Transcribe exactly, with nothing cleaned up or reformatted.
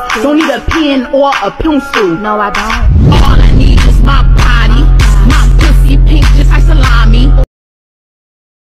Don't need a pen or a pencil. No, I don't. All I